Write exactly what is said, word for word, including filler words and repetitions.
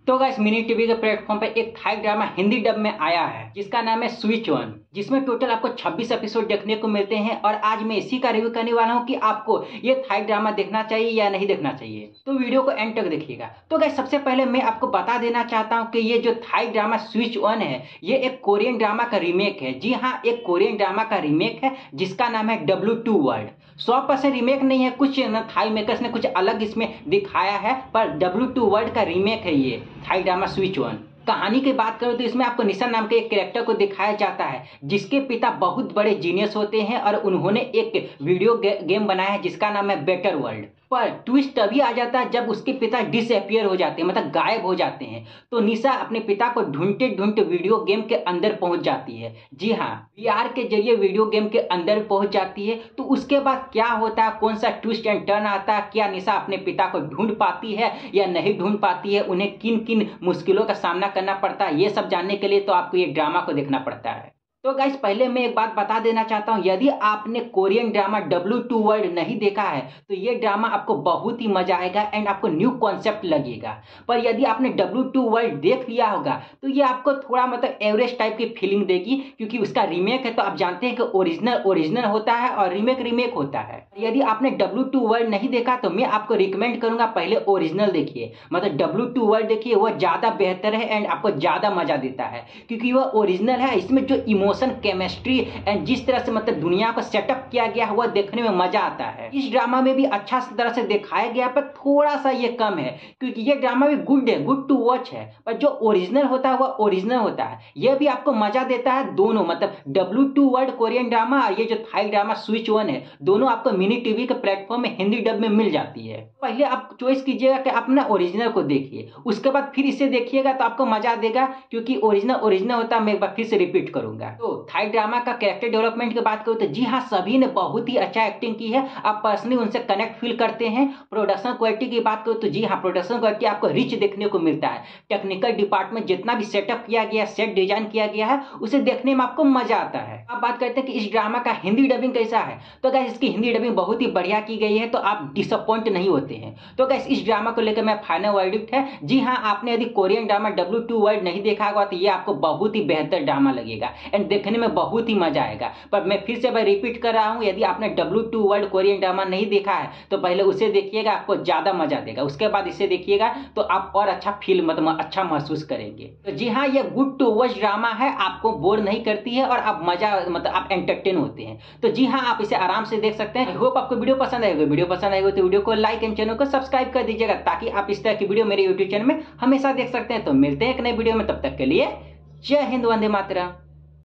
तो guys mini TV के platform पे एक थाई ड्रामा हिंदी डब में आया है जिसका नाम है स्विच वन, जिसमें टोटल आपको छब्बीस एपिसोड देखने को मिलते हैं। और आज मैं इसी का रिव्यू करने वाला हूं कि आपको ये थाई ड्रामा देखना चाहिए या नहीं देखना चाहिए, तो वीडियो को एंड तक देखिएगा। तो गाइस सबसे पहले मैं आपको बता देना चाहता हूं कि ये जो थाई ड्रामा स्विच वन है ये एक कोरियन ड्रामा का रीमेक है। जी हाँ, एक कोरियन ड्रामा का रीमेक है जिसका नाम है डब्ल्यू टू वर्ल्ड। सौ परसेंट रीमेक नहीं है, कुछ थाई मेकर्स ने कुछ अलग इसमें दिखाया है, पर डब्ल्यू टू वर्ल्ड का रीमेक है ये थाई ड्रामा स्विच वन। कहानी की बात करूं तो इसमें आपको निशन नाम के एक कैरेक्टर को दिखाया जाता है जिसके पिता बहुत बड़े जीनियस होते हैं और उन्होंने एक वीडियो गे, गेम बनाया है जिसका नाम है बेटर वर्ल्ड। पर ट्विस्ट तभी आ जाता है जब उसके पिता डिसअपियर हो जाते हैं, मतलब गायब हो जाते हैं। तो निशा अपने पिता को ढूंढते ढूंढते वीडियो गेम के अंदर पहुंच जाती है। जी हाँ, वीआर के जरिए वीडियो गेम के अंदर पहुंच जाती है। तो उसके बाद क्या होता है, कौन सा ट्विस्ट एंड टर्न आता है, क्या निशा अपने पिता को ढूंढ पाती है या नहीं ढूंढ पाती है, उन्हें किन किन मुश्किलों का सामना करना पड़ता है, ये सब जानने के लिए तो आपको ये ड्रामा को देखना पड़ता है। तो गाइस पहले मैं एक बात बता देना चाहता हूं, यदि आपने Korean drama W two world नहीं देखा है तो ये ड्रामा आपको बहुत ही मजा आएगा एंड आपको न्यू कॉन्सेप्ट लगेगा। पर यदि आपने डब्ल्यू टू वर्ल्ड देख लिया होगा तो ये आपको थोड़ा मतलब एवरेज टाइप की फीलिंग देगी, क्योंकि उसका रीमेक है। तो आप जानते हैं कि ओरिजिनल ओरिजिनल होता है और रीमेक रीमेक होता है। यदि आपने डब्ल्यू टू वर्ल्ड नहीं देखा तो मैं आपको रिकमेंड करूंगा पहले ओरिजिनल देखिए, मतलब डब्ल्यू टू वर्ल्ड देखिए, वो ज्यादा बेहतर है एंड आपको ज्यादा मजा देता है क्योंकि वह ओरिजिनल है। इसमें जो इमोशन, केमिस्ट्री एंड जिस तरह से मतलब दुनिया को सेटअप किया गया है वह देखने में मजा आता है। इस ड्रामा में भी अच्छा तरह से दिखाया गया, पर थोड़ा सा ये कम है क्योंकि ये ड्रामा भी गुड है, गुड टू वॉच है, पर जो ओरिजिनल होता है वह ओरिजिनल होता है। यह भी आपको मजा देता है दोनों, मतलब W two world Korean drama और ये जो थाई ड्रामा स्विच वन है, दोनों आपको मिनी टीवी के प्लेटफॉर्म में हिंदी डब में मिल जाती है। पहले आप चॉइस कीजिएगा कि आप ना ओरिजिनल को देखिए, उसके बाद फिर इसे देखिएगा तो आपको मजा देगा क्योंकि ओरिजिनल ओरिजिनल होता है। मैं एक बार फिर से रिपीट करूंगा। तो थाई ड्रामा का कैरेक्टर डेवलपमेंट की बात करूं तो जी हाँ, सभी ने बहुत ही अच्छा एक्टिंग की है। आप पर्सनली उनसे कनेक्ट फील करते हैं। प्रोडक्शन क्वालिटी की बात करूं तो जी हाँ, प्रोडक्शन क्वालिटी आपको रिच देखने को मिलता है। टेक्निकल डिपार्टमेंट जितना भी सेटअप किया गया, सेट डिजाइन किया गया है, उसे देखने में आपको मजा आता है। आप बात करते हैं कि इस ड्रामा का हिंदी डबिंग कैसा है, तो गाइस इसकी हिंदी डबिंग बहुत ही बढ़िया की गई है, तो आप डिसअपॉइंट नहीं होते हैं। तो गाइस इस ड्रामा को लेकर मैं फाइनल वर्डिक्ट है, जी हाँ, आपने यदि Korean drama W two world नहीं देखा होगा तो ये आपको बहुत ही बेहतर ड्रामा लगेगा एंड देखने में बहुत ही मजा आएगा। पर मैं फिर से मैं रिपीट कर रहा हूं, यदि आपने W two world Korean drama नहीं देखा है तो पहले उसे देखिएगा, आपको ज्यादा मजा देगा। उसके बाद इसे देखिएगा तो आप और अच्छा फील मतलब अच्छा महसूस करेंगे। तो जी हाँ, ये गुड टू वॉच ड्रामा है, आपको बोर नहीं करती है और आप मजा मतलब आप एंटरटेन होते हैं। तो जी हाँ, आप इसे आराम से देख सकते हैं। आई होप आपको वीडियो पसंद आएगा। वीडियो पसंद आएगा तो वीडियो को लाइक एंड चैनल को सब्सक्राइब कर दीजिएगा ताकि आप इस तरह की वीडियो मेरे यूट्यूब चैनल में हमेशा देख सकते हैं। तो मिलते हैं एक नए वीडियो में, तब तक के लिए जय हिंद, वंदे मातरम।